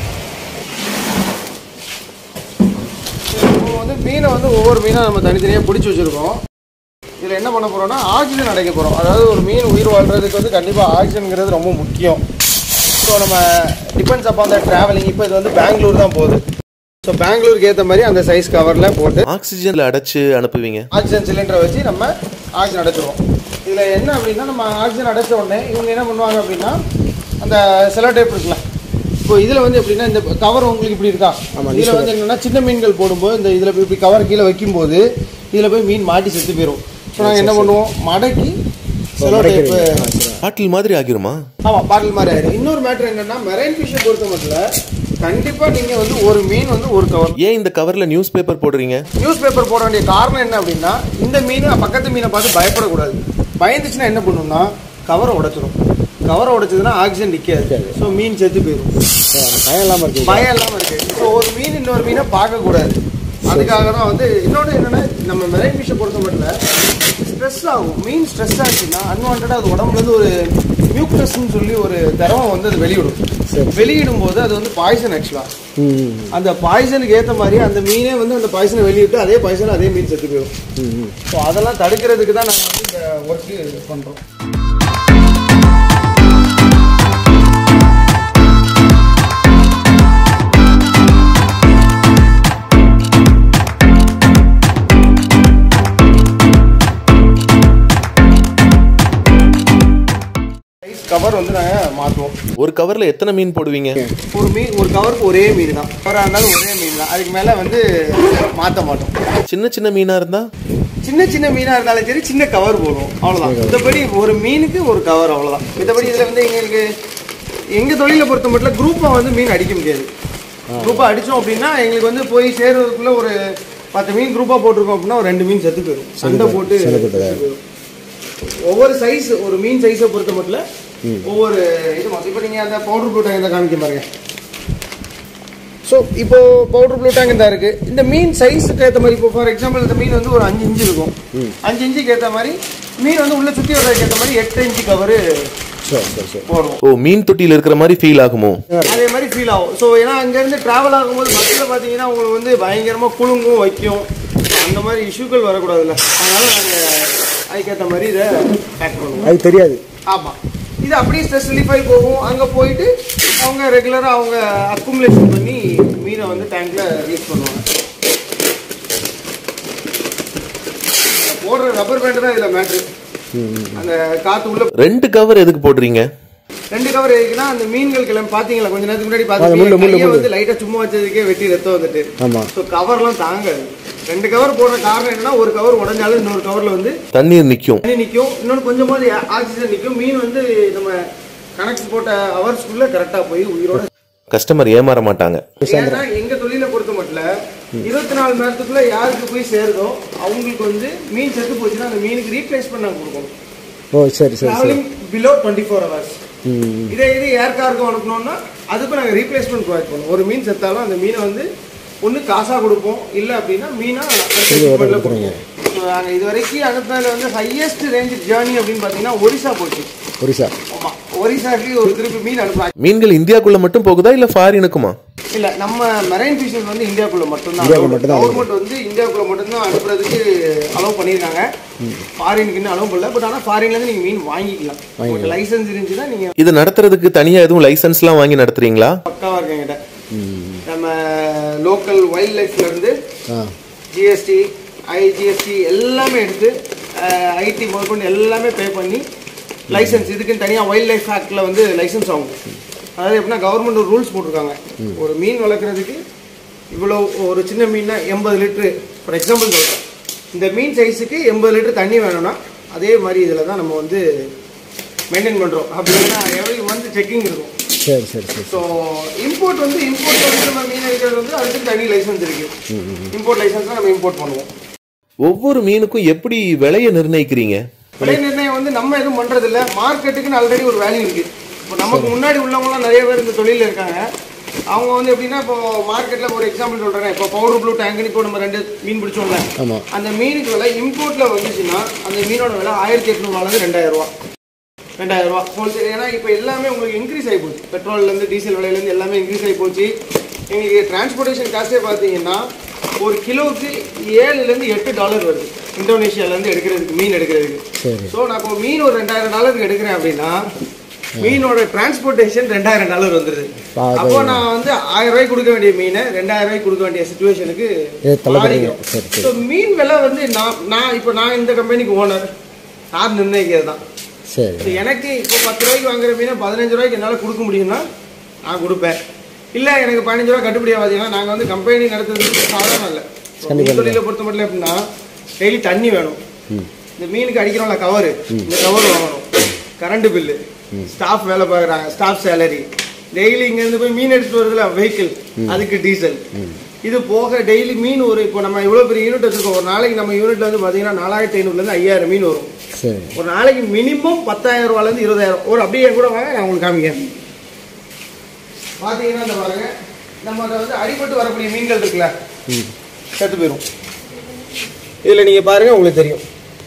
இப்போ வந்து மீனை வந்து ஒவ்வொரு மீனாக நம்ம தனித்தனியாக பிடிச்சி வச்சுருக்கோம். இதில் என்ன பண்ண போகிறோம்னா ஆக்சிஜன் அடைக்க போகிறோம். அதாவது ஒரு மீன் உயிர் வாழ்கிறதுக்கு வந்து கண்டிப்பாக ஆக்சிஜனுங்கிறது ரொம்ப முக்கியம். ஸோ நம்ம டிபெண்ட்ஸ் அப்போ அந்த ட்ராவலிங். இப்போ இது வந்து பெங்களூர் தான் போகுது. ஸோ பெங்களூருக்கு ஏற்ற மாதிரி அந்த சைஸ் கவரில் போட்டு ஆக்சிஜனில் அடைச்சு அனுப்புவீங்க. ஆக்சிஜன் சிலிண்டரை வச்சு நம்ம ஆக்சிஜன் அடைச்சிடுவோம். இதில் என்ன அப்படின்னா நம்ம ஆக்சிஜன் அடைச்ச உடனே இவங்க என்ன பண்ணுவாங்க அப்படின்னா அந்த செலோ டேப் இருக்குல்ல, இப்போ இதில் வந்து எப்படின்னா இந்த கவர் உங்களுக்கு இப்படி இருக்கா, இதில் வந்து என்னென்னா சின்ன மீன்கள் போடும்போது இந்த இதில் இப்படி கவர் கீழே வைக்கும்போது இதில் போய் மீன் மாட்டி செத்து போயிடும். ஸோ நாங்கள் என்ன பண்ணுவோம், மடக்கி செலோ டேப்பு பாட்டில் மாதிரி ஆகிருமா? ஆமாம், பாட்டில் மாதிரி ஆகிடும். இன்னொரு மேட்ரு என்னென்னா மெரைன் ஃபிஷ்ஷை பொறுத்த மட்டும் கண்டிப்பாக நீங்கள் வந்து ஒரு மீன் வந்து ஒரு கவர். ஏன் இந்த கவரில் நியூஸ் பேப்பர் போடுறீங்க? நியூஸ் பேப்பர் போட வேண்டிய காரணம் என்ன அப்படின்னா இந்த மீன் பக்கத்து மீனை பார்த்து பயப்படக்கூடாது. பயந்துச்சுன்னா என்ன பண்ணும்னா கவரை உடைச்சிடும். கவரை உடைச்சதுன்னா ஆக்சிஜன் நிற்காது. ஸோ மீன் செத்து போயிடும். பயம் இல்லாமல் இருக்கு பயம் இல்லாமல் இருக்கு. ஸோ ஒரு மீன் இன்னொரு மீனை பார்க்கக்கூடாது. அதுக்காக தான் வந்து இன்னொன்று என்னென்னா நம்ம மெரைன் ஃபிஷ்ஷை பொறுத்த மட்டும் ஸ்ட்ரெஸ் ஆகும். மீன் ஸ்ட்ரெஸ் ஆச்சுன்னா அன்வான்டாக அது உடம்புலேருந்து ஒரு மியூக்கஸ்ன்னு சொல்லி ஒரு திரவம் வந்து அது வெளியிடும். வெளியிடும் போது அது வந்து பாய்சன். ஆக்சுவலாக அந்த பாய்சனுக்கு ஏற்ற மாதிரி அந்த மீனே வந்து அந்த பாய்சனை வெளியிட்டு அதே பாய்சன் அதே மீன் செத்து போயிடும். ஸோ அதெல்லாம் தடுக்கிறதுக்கு தான் நாங்கள் வந்து இந்த ஒர்க்கு பண்ணுறோம். கவர் வந்து நாங்கள் மாற்றுவோம். ஒரு கவரில் எத்தனை மீன் போடுவீங்க? ஒரு மீன் ஒரு கவருக்கு ஒரே மீன் தான். கவராக இருந்தாலும் ஒரே மீன் தான். அதுக்கு மேலே வந்து மாற்ற மாட்டோம். சின்ன சின்ன மீனாக இருந்தால் சின்ன சின்ன மீனாக இருந்தாலும் சரி சின்ன கவர் போடுவோம், அவ்வளோதான். மற்றபடி ஒரு மீனுக்கு ஒரு கவர், அவ்வளோதான். மற்றபடி இதில் வந்து எங்களுக்கு எங்கள் தொழிலை பொறுத்த மட்டும் குரூப்பாக வந்து மீன் அடிக்க முடியாது. குரூப்பாக அடித்தோம் அப்படின்னா எங்களுக்கு வந்து போய் சேர்றதுக்குள்ளே ஒரு பத்து மீன் குரூப்பாக போட்டிருக்கோம் அப்படின்னா ஒரு ரெண்டு மீன் செத்து போயிடும். சண்டை போட்டு போயிடும். ஒவ்வொரு சைஸ் ஒரு மீன் சைஸை பொறுத்த மட்டும் ஒவ்வொரு இது மாதம். இப்போ நீங்கள் அந்த பவுடர் ப்ளூ டேங்க் தான் காமிக்க பாருங்க. ஸோ இப்போ பவுடர் ப்ளூ டேங்க் தான் இருக்குது. இந்த மீன் சைஸுக்கு ஏற்ற மாதிரி இப்போ ஃபார் எக்ஸாம்பிள் இந்த மீன் வந்து ஒரு அஞ்சு இன்ச்சு இருக்கும். அஞ்சு இன்ச்சுக்கு ஏற்ற மாதிரி மீன் வந்து உள்ளே சுற்றி வர்றதுக்கு ஏற்ற மாதிரி எட்டு இன்ச்சு கவரு போடுவோம். ஓ, மீன் தொட்டியில் இருக்கிற மாதிரி ஃபீல் ஆகுமோ? அதே மாதிரி ஃபீல் ஆகும். ஸோ ஏன்னா அங்கேருந்து ட்ராவல் ஆகும்போது பஸ்ஸில் பார்த்தீங்கன்னா உங்களுக்கு வந்து பயங்கரமாக குலுங்கும் வைக்கும். அந்த மாதிரி இஷ்யூக்கள் வரக்கூடாதுல்ல, அதனால நாங்கள் அதுக்கேற்ற மாதிரி இதை பேக் பண்ணுவோம். அது தெரியாது. ஆமாம், இது அப்படியே ஸ்ட்ரெஸ் ரிலீஃப் ஆகி போகும். அங்கே போயிட்டு அவங்க ரெகுலராக அவங்க அக்குமுலேஷன் பண்ணி மீனை வந்து டேங்க்கில் ரிலீஸ் பண்ணுவாங்க. போடுற ரப்பர் பேண்ட் தான் இதில் மேட்ரு. அந்த காற்று உள்ள ரெண்டு கவர் எதுக்கு போடுறீங்க? ரெண்டு கவர் எதுக்குன்னா அந்த மீன்கள் கிளம்பி பார்த்தீங்களா கொஞ்ச நேரத்துக்கு முன்னாடி பார்த்தீங்கன்னா வந்து லைட்டாக சும்மா வச்சதுக்கே வெட்டி ரத்தம் வந்துட்டு. ஆமாம். ஸோ கவர்லாம் தாங்காது. ரெண்டு கவர் போடுற காரணம் என்னன்னா ஒரு கவர் உடஞ்சாலும் இன்னொரு கவர்ல வந்து தண்ணீர் நிற்கும் தண்ணி நிற்கும் இன்னொன்று கொஞ்சமாவது ஆக்சிஜன் நிற்கும். மீன் வந்து நம்ம கணக்கு போட்ட ஹவர்ஸ்க்குள்ள கரெக்டாக போய் உயிரோட கஸ்டமர் ஏமாற மாட்டாங்க. ஏன்னா எங்க தொழிலை பொறுத்த மட்டும் இருபத்தி நாலு மணி நேரத்துக்குள்ள யாருக்கு போய் சேருதோ அவங்களுக்கு வந்து மீன் செத்து போச்சுன்னா அந்த மீனுக்கு ரீப்ளேஸ்மெண்ட் நாங்கள் கொடுக்கணும். ஓ சரி சரி. Travelling below twenty four hours. இதே இது ஏர் கார்கோ அனுப்பணும்னா அதுக்கும் நாங்கள் ரீப்ளேஸ்மெண்ட் ப்ரொவைட் பண்ணுவோம். ஒரு மீன் செத்தாலும் அந்த மீனை வந்து ஒன்று காசாக கொடுப்போம், இல்லை அப்படின்னா மீனாக கொடுப்போம். நாங்கள் இது வரைக்கும் அனுப்புனதில் வந்து ஹையஸ்ட் ரேஞ்ச் ஜேர்னி அப்படின்னு பார்த்தீங்கன்னா ஒரிசா போச்சு. ஒரிசா. ஆமாம், ஒரிசாக்கு ஒரு திருப்பி மீன் அனுப்புறாங்க. மீன்கள் இந்தியாக்குள்ள மட்டும் போகுதா இல்ல ஃபாரினுக்குமா? இல்ல நம்ம மெரைன் ஃபிஷிங் வந்து இந்தியாக்குள்ள மட்டும்தான். கவர்மெண்ட் வந்து இந்தியாக்குள்ள மட்டும்தான் அனுப்புறதுக்கு அலோவ் பண்ணிருக்காங்க. ஃபாரினுக்கு இன்னும் அலோவ் பண்ணல. பட் ஆனா ஃபாரின்ல இருந்து நீங்க மீன் வாங்கிக்கலாம். உங்களுக்கு லைசென்ஸ் இருந்துச்சுன்னா நீங்க இது நடத்துறதுக்கு தனியா எதுவும் லைசென்ஸ் எல்லாம் வாங்கி நடத்துறீங்களா? பக்காவா இருக்கு என்கிட்ட. நம்ம லோக்கல் வைல்ட் லைஃப்ல இருந்து ஜிஎஸ்டி ஐஜிஎஸ்டி எல்லாமே எடுத்து ஐடி முதற்கொண்டு எல்லாமே பே பண்ணி லைசன்ஸ் இதுக்குன்னு தனியாக வைல்ட் லைஃப் ஆக்டில் வந்து லைசன்ஸ் ஆகும். அதாவது எப்படின்னா கவர்மெண்ட் ஒரு ரூல்ஸ் போட்டிருக்காங்க. ஒரு மீன் வளர்க்குறதுக்கு இவ்வளோ ஒரு சின்ன மீன்னா எண்பது லிட்ரு ஃபார் எக்ஸாம்பிள் சொல்கிறேன். இந்த மீன் சைஸுக்கு எண்பது லிட்டர் தண்ணி வேணும்னா அதே மாதிரி இதில் தான் நம்ம வந்து மெயின்டைன் பண்ணுறோம். அப்படின்னா எவ்ரி மந்த் செக்கிங் இருக்கும். சரி சரி சரி. ஸோ இம்போர்ட் வந்து இம்போர்ட் வந்து நம்ம மீன் எடுக்கிறது வந்து அதுக்கு தனி லைசன்ஸ் இருக்கு. இம்போர்ட் லைசன்ஸ் தான் நம்ம இம்போர்ட் பண்ணுவோம். ஒவ்வொரு மீனுக்கும் எப்படி விலையை நிர்ணயிக்கிறீங்க? விலை நிர்ணயம் வந்து நம்ம எதுவும் பண்றது இல்லை. மார்க்கெட்டுக்குன்னு ஆல்ரெடி ஒரு வேல்யூ இருக்கு. இப்போ நமக்கு முன்னாடி உள்ளவங்கலாம் நிறைய பேர் இந்த தொழிலில் இருக்காங்க. அவங்க வந்து எப்படின்னா இப்போ மார்க்கெட்டில் ஒரு எக்ஸாம்பிள் சொல்கிறேன். இப்போ பவுடர் ப்ளூ டேங்க்னு இப்போ நம்ம ரெண்டு மீன் பிடிச்சோம்ல, அந்த மீனுக்கு விலை இம்போர்ட்டில் வந்துச்சுன்னா அந்த மீனோட விலை ஆயிரத்தி எட்நூறுவாலேருந்து ரெண்டாயிரம் ரூபா ரெண்டாயிரம் ரூபா ஹோல்சேல். ஏன்னா இப்போ எல்லாமே உங்களுக்கு இன்க்ரீஸ் ஆகி போச்சு. பெட்ரோல்லேருந்து டீசல் விலையிலேருந்து எல்லாமே இன்க்ரீஸ் ஆகி போச்சு. எங்களுக்கு டிரான்ஸ்போர்ட்டேஷன் காஸ்ட்டே பார்த்தீங்கன்னா ஒரு கிலோவுக்கு ஏழுலேருந்து எட்டு டாலர் வருது இந்தோனேஷியாவிலேருந்து எடுக்கிறதுக்கு மீன் எடுக்கிறதுக்கு. ஸோ நான் இப்போ மீன் ஒரு ரெண்டாயிரம் டாலருக்கு எடுக்கிறேன் அப்படின்னா மீனோட டிரான்ஸ்போர்ட்டேஷன் ரெண்டாயிரம் டாலர் வந்துருது. அப்போ நான் வந்து ஆயிரம் ரூபாய்க்கு கொடுக்க வேண்டிய மீனை ரெண்டாயிரம் ரூபாய்க்கு கொடுக்க வேண்டிய சிச்சுவேஷனுக்கு மாறிக்கிறோம். ஸோ மீன் விலை வந்து நான் நான் இப்போ நான் இந்த கம்பெனிக்கு ஓனர், நான் நிர்ணயிக்கிறது தான். எனக்கு இப்போ பத்து ரூபாய்க்கு வாங்குற மீனை பதினஞ்சு ரூபாய்க்கு என்னால் கொடுக்க முடியும்னா நான் கொடுப்பேன். இல்லை எனக்கு பதினஞ்சு ரூபா கட்டுப்படி ஆகாதுன்னா நாங்கள் வந்து கம்பெனி நடத்துறது சாதாரணம் இல்லை. தொழிலை பொறுத்த மட்டும் எப்படின்னா டெய்லி தண்ணி வேணும். இந்த மீனுக்கு அடிக்கிறோம்ல கவரு, இந்த கவர் வாங்கணும், கரண்ட் பில்லு, ஸ்டாஃப் வேலை பார்க்குறாங்க, ஸ்டாஃப் சேலரி, டெய்லி இங்கேருந்து போய் மீன் எடுத்துட்டு வருதுல வெஹிக்கிள், அதுக்கு டீசல், இது போக டெய்லி மீன் ஒரு இப்போ நம்ம இவ்வளோ பெரிய யூனிட் வச்சுருக்கோம். ஒரு நாளைக்கு நம்ம யூனிட்ல வந்து பார்த்தீங்கன்னா நாலாயிரத்தி ஐநூறுலேருந்து ஐயாயிரம் மீன் வரும். ஒரு நாளைக்கு மினிமம் பத்தாயிரம் ரூபாயிலேருந்து இருபதாயிரம் ஒரு அப்படியே கூட வாங்க நான் உங்களுக்கு காமிக்கிறேன். பார்த்தீங்கன்னா இந்த பாருங்க, நம்ம அதை வந்து அடிபட்டு வரக்கூடிய மீன்கள் இருக்குல்ல செத்து போயிடும். இதில் நீங்கள் பாருங்கள் உங்களுக்கு தெரியும்.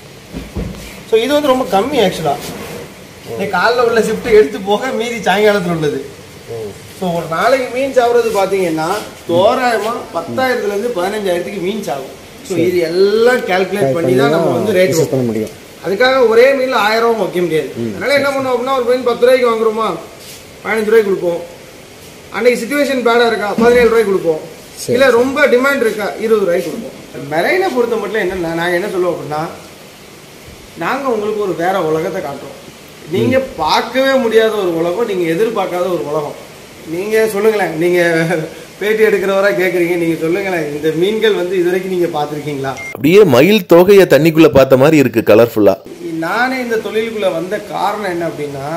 ஸோ இது வந்து ரொம்ப கம்மி ஆக்சுவலாக. இன்னைக்கு காலைல உள்ள ஷிஃப்ட் எடுத்து போக மீதி சாயங்காலத்தில் உள்ளது. ஸோ ஒரு நாளைக்கு மீன் சாப்பிட்றது பார்த்தீங்கன்னா தோராயமாக பத்தாயிரத்துலேருந்து பதினஞ்சாயிரத்துக்கு மீன் சாகும். ஸோ இது எல்லாம் கால்குலேட் பண்ணி தான் நம்ம வந்து ரேட் பண்ண முடியும். அதுக்காக ஒரே மீனில் ஆயிரம் ரூபா வைக்க முடியாது. அதனால என்ன பண்ணுவோம் அப்படின்னா ஒரு மீன் பத்து ரூபாய்க்கு வாங்குறோமா பதினஞ்சு ரூபாய்க்கு கொடுப்போம். அன்னைக்கு சிச்சுவேஷன் பேடாக இருக்கா பதினேழு ரூபாய்க்கு கொடுப்போம். இல்லை ரொம்ப டிமாண்ட் இருக்கா இருபது ரூபாய்க்கு கொடுப்போம். மெரைனை பொறுத்த மட்டும் என்னென்னா நாங்கள் என்ன சொல்லுவோம் அப்படின்னா நாங்கள் உங்களுக்கு ஒரு வேற உலகத்தை காட்டுறோம். நீங்கள் பார்க்கவே முடியாத ஒரு உலகம், நீங்கள் எதிர்பார்க்காத ஒரு உலகம். நீங்கள் சொல்லுங்களேன், நீங்கள் பேட்டி எடுக்கிறவரா கேட்குறீங்க, நீங்கள் சொல்லுங்களேன் இந்த மீன்கள் வந்து இது வரைக்கும் நீங்கள் பார்த்துருக்கீங்களா? அப்படியே மயில் தொகையை தண்ணிக்குள்ளே பார்த்த மாதிரி இருக்கு கலர்ஃபுல்லாக. நானே இந்த தொழிலுக்குள்ளே வந்த காரணம் என்ன அப்படின்னா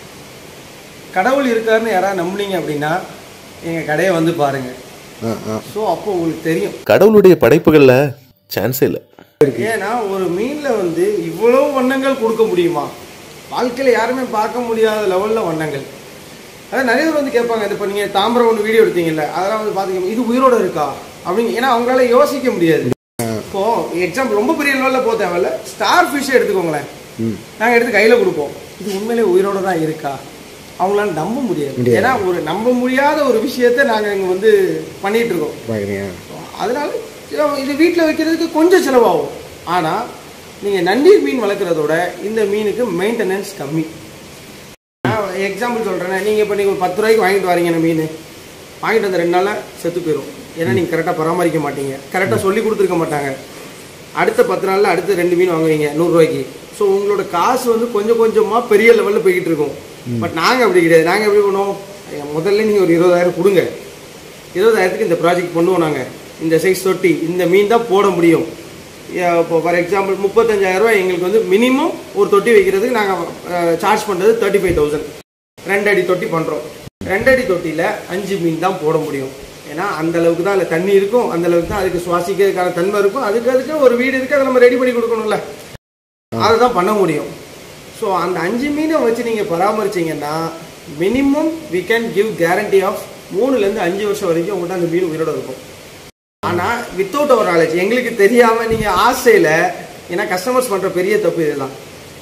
கடவுள் இருக்காருன்னு யாராவது நம்புனீங்க அப்படின்னா எங்கள் கடையை வந்து பாருங்க. ஸோ அப்போ உங்களுக்கு தெரியும் கடவுளுடைய படைப்புகளில் சான்ஸே இல்லை. ஏன்னா ஒரு மீனில் வந்து இவ்வளோ வண்ணங்கள் கொடுக்க முடியுமா? வாழ்க்கையில் யாருமே பார்க்க முடியாத லெவலில் வண்ணங்கள். அதாவது நிறைய பேர் வந்து கேட்பாங்க, இப்போ நீங்கள் தாம்பரம் ஒன்று வீடியோ எடுத்தீங்கல்ல, அதெல்லாம் வந்து பார்த்தீங்க இது உயிரோடு இருக்கா அப்படின்னு. ஏன்னா அவங்களால யோசிக்க முடியாது. இப்போ எக்ஸாம்பிள் ரொம்ப பெரிய லெவலில் போக தேவையில்ல, ஸ்டார் ஃபிஷ்ஷை எடுத்துக்கோங்களேன். நாங்கள் எடுத்து கையில் கொடுப்போம், இது உண்மையிலே உயிரோடு தான் இருக்கா? அவங்களால நம்ப முடியாது. ஏன்னா ஒரு நம்ப முடியாத ஒரு விஷயத்த நாங்கள் இங்கே வந்து பண்ணிட்டு இருக்கோம். அதனால இது வீட்டில் வைக்கிறதுக்கு கொஞ்சம் செலவாகும். ஆனால் நீங்கள் நன்னீர் மீன் வளர்க்குறதோட இந்த மீனுக்கு மெயின்டெனன்ஸ் கம்மி. நான் எக்ஸாம்பிள் சொல்கிறேன், நீங்கள் இப்போ நீங்கள் ஒரு பத்து ரூபாய்க்கு வாங்கிட்டு வரீங்க மீன், வாங்கிட்டு வந்த ரெண்டு நாளில் செத்து போயிடும். ஏன்னா நீங்கள் கரெக்டாக பராமரிக்க மாட்டீங்க, கரெக்டாக சொல்லி கொடுத்துருக்க மாட்டாங்க. அடுத்த பத்து நாளில் அடுத்த ரெண்டு மீன் வாங்குவீங்க நூறுரூவாய்க்கு. ஸோ உங்களோட காசு வந்து கொஞ்சம் கொஞ்சமாக பெரிய லெவலில் போய்கிட்டு இருக்கும். பட் நாங்கள் அப்படி கிடையாது. நாங்கள் எப்படி பண்ணுவோம், முதல்ல நீங்கள் ஒரு இருபதாயிரம் கொடுங்க, இருபதாயிரத்துக்கு இந்த ப்ராஜெக்ட் பண்ணுவோம். நாங்கள் இந்த சைஸ் தொட்டி இந்த மீன் தான் போட முடியும். இப்போ ஃபார் எக்ஸாம்பிள் முப்பத்தஞ்சாயிரம் ரூபாய் எங்களுக்கு வந்து மினிமம் ஒரு தொட்டி வைக்கிறதுக்கு நாங்கள் சார்ஜ் பண்ணுறது தேர்ட்டி ஃபைவ் தௌசண்ட். ரெண்டு அடி தொட்டி பண்ணுறோம். ரெண்டு அடி தொட்டியில் அஞ்சு மீன் தான் போட முடியும். ஏன்னா அந்த அளவுக்கு தான் அதில் தண்ணி இருக்கும், அந்த அளவுக்கு தான் அதுக்கு சுவாசிக்கிறதுக்கான தன்மை இருக்கும். அதுக்கு அதுக்கு ஒரு வீடு இருக்குது, அதை நம்ம ரெடி பண்ணி கொடுக்கணும்ல, அதை தான் பண்ண முடியும். ஸோ அந்த அஞ்சு மீனை வச்சு நீங்கள் பராமரிச்சிங்கன்னா minimum we can give guarantee of மூணுலேருந்து அஞ்சு வருஷம் வரைக்கும் உங்கள்கிட்ட அந்த மீன் உயிரோடு இருக்கும். ஆனால் வித்தவுட் அவர் நாலேஜ், எங்களுக்கு தெரியாமல் நீங்கள் ஆசையில், ஏன்னா கஸ்டமர்ஸ் பண்ணுற பெரிய தப்பு இதெல்லாம்,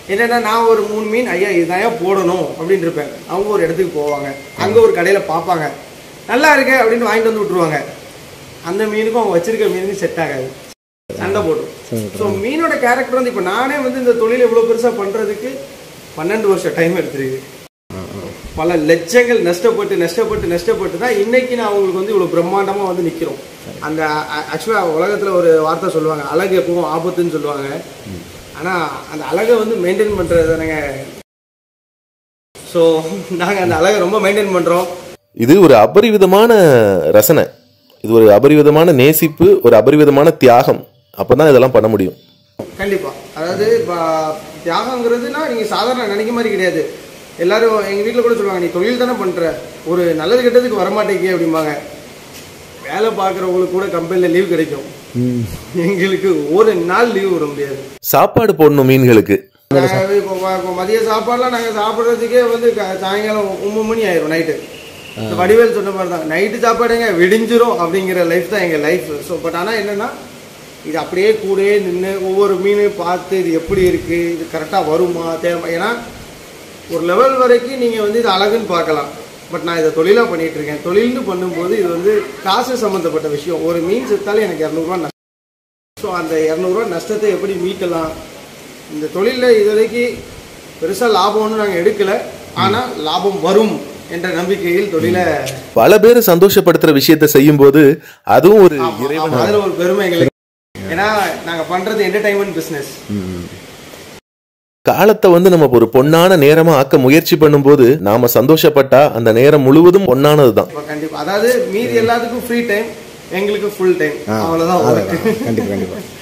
என்னன்னா நான் ஒரு மூணு மீன் ஐயா இதான் போடணும் அப்படின்னு இருப்பேன். அவங்க ஒரு இடத்துக்கு போவாங்க, அங்க ஒரு கடையில பார்ப்பாங்க, நல்லா இருக்கு அப்படின்னு வாங்கிட்டு வந்து விட்டுருவாங்க. அந்த மீனுக்கும் அவங்க வச்சிருக்க மீனுக்கும் செட் ஆகாது, சண்டை போடும். ஸோ மீனோட கேரக்டர் வந்து இப்போ நானே வந்து இந்த தொழில் இவ்வளோ பெருசாக பண்ணுறதுக்கு பன்னெண்டு வருஷம் டைம் எடுத்துருக்கு. பல லட்சங்கள் நஷ்டப்பட்டு நஷ்டப்பட்டு நஷ்டப்பட்டு தான் இன்னைக்கு நான் அவங்களுக்கு வந்து இவ்வளோ பிரம்மாண்டமாக வந்து நிற்கிறோம். அந்த ஆக்சுவலாக உலகத்தில் ஒரு வார்த்தை சொல்லுவாங்க, அழகு எப்பவும் ஆபத்துன்னு சொல்லுவாங்க. ஆனால் அந்த அழகை வந்து மெயின்டைன் பண்ணுறது தானேங்க. ஸோ நாங்கள் அந்த அழகை ரொம்ப மெயின்டைன் பண்ணுறோம். இது ஒரு அபரிவிதமான ரசனை, இது ஒரு அபரிவிதமான நேசிப்பு, ஒரு அபரிவிதமான தியாகம். அப்பதான் இதெல்லாம் பண்ண முடியும். கண்டிப்பா. அதாவது தியாகங்கிறதுனா நீங்க சாதாரண நினைக்க மாதிரி கிடையாது. எல்லாரும் எங்க வீட்டுல கூட சொல்லுவாங்க, நீ தொழில் தானே பண்ற, ஒரு நல்லது கெட்டதுக்கு வரமாட்டேங்க அப்படிம்பாங்க. வேலை பார்க்குறவங்களுக்கு கூட கம்பெனில லீவ் கிடைக்கும், எங்களுக்கு ஒரு நாள் லீவ் வர முடியாது. சாப்பாடு போடணும் மீன்களுக்கு. இப்போ மதிய சாப்பாடுலாம் நாங்கள் சாப்பிட்றதுக்கே வந்து சாயங்காலம் ஒன்பது மணி ஆயிரும் நைட்டு. வடிவேல் சொன்ன மாதிரி தான், நைட்டு சாப்பாடுங்க விடிஞ்சிரும் அப்படிங்கிற லைஃப் தான் எங்கள் லைஃப். ஸோ பட் ஆனால் என்னென்னா இது அப்படியே கூடயே நின்று ஒவ்வொரு மீனையும் பார்த்து இது எப்படி இருக்குது, இது கரெக்டாக வருமா தேவை. ஏன்னா ஒரு லெவல் வரைக்கும் நீங்கள் வந்து இது அழகுன்னு பார்க்கலாம், பட் நான் இதை தொழிலாக பண்ணிகிட்டு இருக்கேன். தொழில்னு பண்ணும்போது இது வந்து காசு சம்மந்தப்பட்ட விஷயம். ஒரு மீன் செத்தாலே எனக்கு இரநூறுவா நஷ்டம். ஸோ அந்த இரநூறுவா நஷ்டத்தை எப்படி மீட்கலாம், இந்த தொழிலில் இது வரைக்கும் பெருசாக லாபம்னு நாங்கள் எடுக்கலை, ஆனால் லாபம் வரும் என்ற நம்பிக்கையில் தொழில பல பேர் சந்தோஷப்படுத்துற விஷயத்தை செய்யும் போது அதுவும் ஒரு இறைவன், அதுல ஒரு பெருமை எங்களுக்கு. ஏன்னா நாங்க பண்றது என்டர்டைன்மெண்ட் பிசினஸ். காலத்தை வந்து நம்ம ஒரு பொன்னான நேரமா ஆக்க முயற்சி பண்ணும்போது நாம சந்தோஷப்பட்டா அந்த நேரம் முழுவதும் பொன்னானதுதான். கண்டிப்பா. அதாவது மீதி எல்லாத்துக்கும் ஃப்ரீ டைம், எங்களுக்கு ஃபுல் டைம், அவ்வளவுதான். கண்டிப்பா கண்டிப்பா